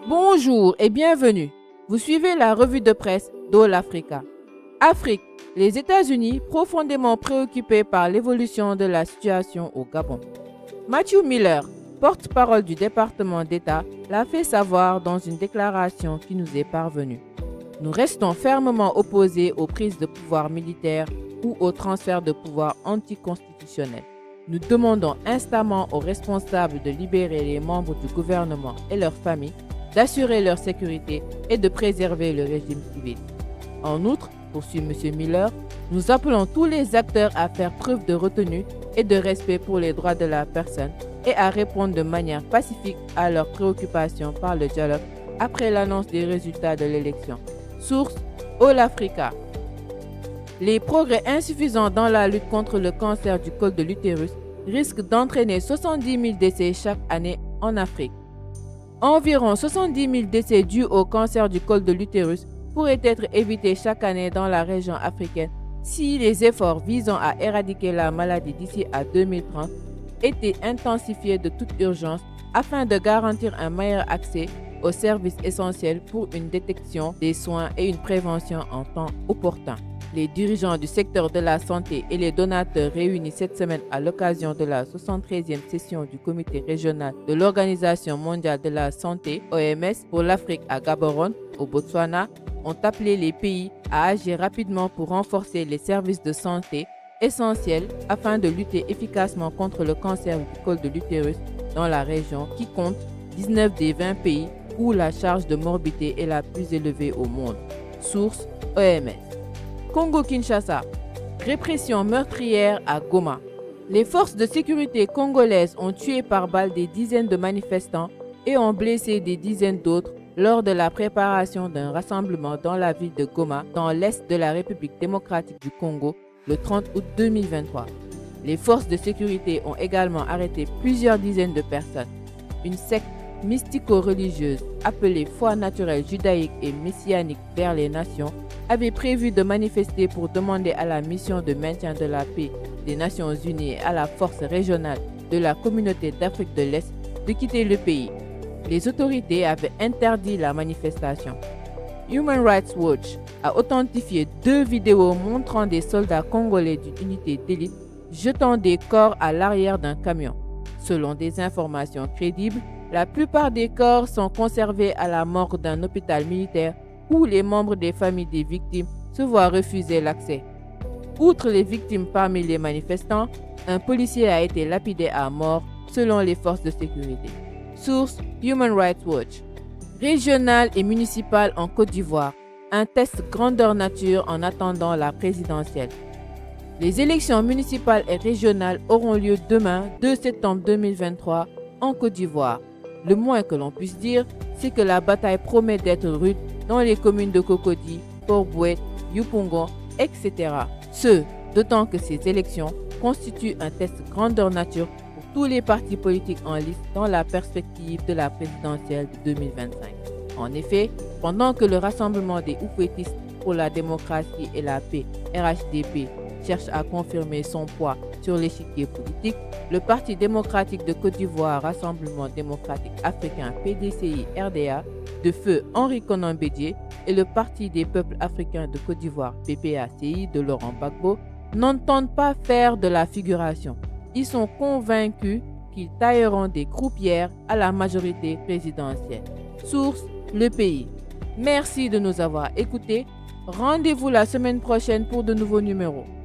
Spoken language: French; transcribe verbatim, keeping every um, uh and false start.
Bonjour et bienvenue. Vous suivez la revue de presse d'All Africa. Afrique, les États-Unis profondément préoccupés par l'évolution de la situation au Gabon. Matthew Miller, porte-parole du département d'État, l'a fait savoir dans une déclaration qui nous est parvenue. Nous restons fermement opposés aux prises de pouvoir militaires ou au transfert de pouvoir anticonstitutionnels. Nous demandons instamment aux responsables de libérer les membres du gouvernement et leurs familles, d'assurer leur sécurité et de préserver le régime civil. En outre, poursuit M. Miller, nous appelons tous les acteurs à faire preuve de retenue et de respect pour les droits de la personne et à répondre de manière pacifique à leurs préoccupations par le dialogue après l'annonce des résultats de l'élection. Source: All Africa. Les progrès insuffisants dans la lutte contre le cancer du col de l'utérus risquent d'entraîner soixante-dix mille décès chaque année en Afrique. Environ soixante-dix mille décès dus au cancer du col de l'utérus pourraient être évités chaque année dans la région africaine si les efforts visant à éradiquer la maladie d'ici à deux mille trente étaient intensifiés de toute urgence afin de garantir un meilleur accès aux services essentiels pour une détection des soins et une prévention en temps opportun. Les dirigeants du secteur de la santé et les donateurs réunis cette semaine à l'occasion de la soixante-treizième session du comité régional de l'Organisation mondiale de la santé O M S pour l'Afrique à Gaborone, au Botswana, ont appelé les pays à agir rapidement pour renforcer les services de santé essentiels afin de lutter efficacement contre le cancer du col de l'utérus dans la région qui compte dix-neuf des vingt pays où la charge de morbidité est la plus élevée au monde. Source: O M S. Congo-Kinshasa. Répression meurtrière à Goma. Les forces de sécurité congolaises ont tué par balle des dizaines de manifestants et ont blessé des dizaines d'autres lors de la préparation d'un rassemblement dans la ville de Goma, dans l'est de la République démocratique du Congo, le trente août deux mille vingt-trois. Les forces de sécurité ont également arrêté plusieurs dizaines de personnes. Une secte mystico-religieuse appelée Foi naturelle judaïque et messianique vers les nations avait prévu de manifester pour demander à la mission de maintien de la paix des Nations Unies et à la force régionale de la communauté d'Afrique de l'Est de quitter le pays. Les autorités avaient interdit la manifestation. Human Rights Watch a authentifié deux vidéos montrant des soldats congolais d'une unité d'élite jetant des corps à l'arrière d'un camion. Selon des informations crédibles, la plupart des corps sont conservés à la morgue d'un hôpital militaire où les membres des familles des victimes se voient refuser l'accès. Outre les victimes parmi les manifestants, un policier a été lapidé à mort selon les forces de sécurité. Source: Human Rights Watch. Régional et municipal en Côte d'Ivoire. Un test grandeur nature en attendant la présidentielle. Les élections municipales et régionales auront lieu demain, deux septembre deux mille vingt-trois, en Côte d'Ivoire. Le moins que l'on puisse dire, c'est que la bataille promet d'être rude dans les communes de Cocody, Port-Bouët, Yopougon, et cetera. Ce, d'autant que ces élections constituent un test grandeur nature pour tous les partis politiques en lice dans la perspective de la présidentielle de deux mille vingt-cinq. En effet, pendant que le Rassemblement des Oufouettistes pour la démocratie et la paix, R H D P, cherche à confirmer son poids sur l'échiquier politique, le Parti démocratique de Côte d'Ivoire, Rassemblement démocratique africain P D C I R D A, de feu Henri Konan Bédié, et le Parti des peuples africains de Côte d'Ivoire P P A C I de Laurent Gbagbo n'entendent pas faire de la figuration. Ils sont convaincus qu'ils tailleront des croupières à la majorité présidentielle. Source: Le Pays. Merci de nous avoir écoutés. Rendez-vous la semaine prochaine pour de nouveaux numéros.